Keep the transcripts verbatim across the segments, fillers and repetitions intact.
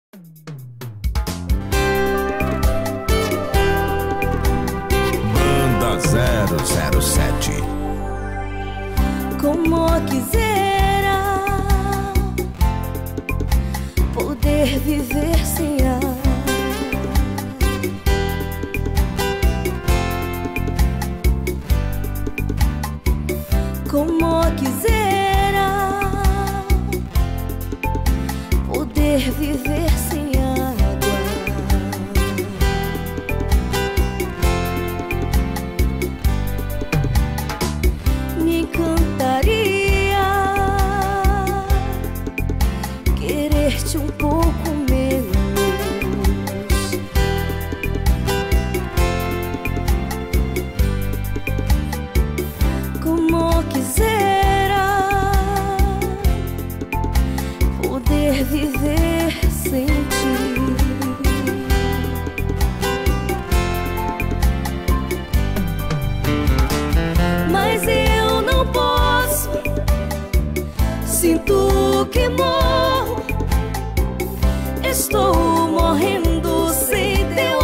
Banda zero zero sete. Como quisera poder viver sem água, como quisera poder viver sem água. Me encantaria querer-te um pouco menos, como quisera poder viver sem ti. Mas eu não posso, sinto que morro, estou morrendo sem teu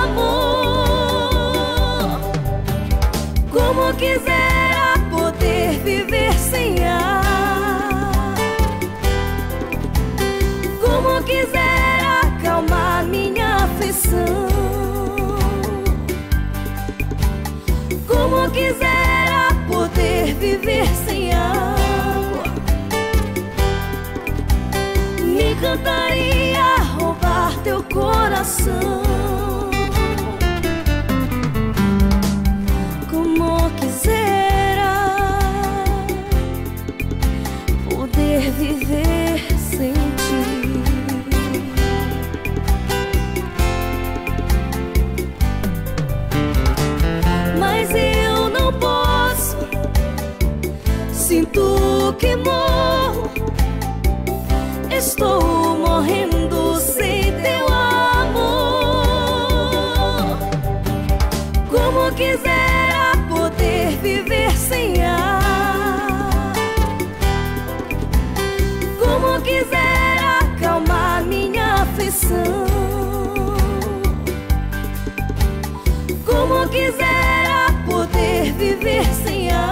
amor. Como quisera poder viver sem ar, como quisera acalmar minha aflição, como quisera poder viver sem água. Me encantaria roubar teu coração, como quisera poder viver sem ti. Mas eu não posso, sinto que morro, estou morrendo sem teu amor. Como quisera poder viver sem ar, como quisera acalmar minha aflição, como quisera poder viver sem ar.